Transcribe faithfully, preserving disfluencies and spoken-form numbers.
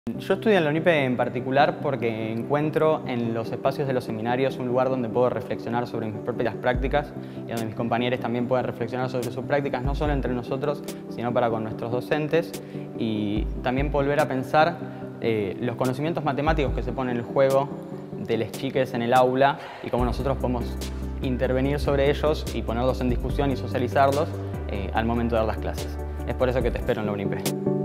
Yo estudio en la UNIPE en particular porque encuentro en los espacios de los seminarios un lugar donde puedo reflexionar sobre mis propias prácticas y donde mis compañeros también pueden reflexionar sobre sus prácticas, no solo entre nosotros, sino para con nuestros docentes, y también volver a pensar eh, los conocimientos matemáticos que se ponen en el juego de las chiques en el aula y cómo nosotros podemos intervenir sobre ellos y ponerlos en discusión y socializarlos eh, al momento de dar las clases. Es por eso que te espero en la UNIPE.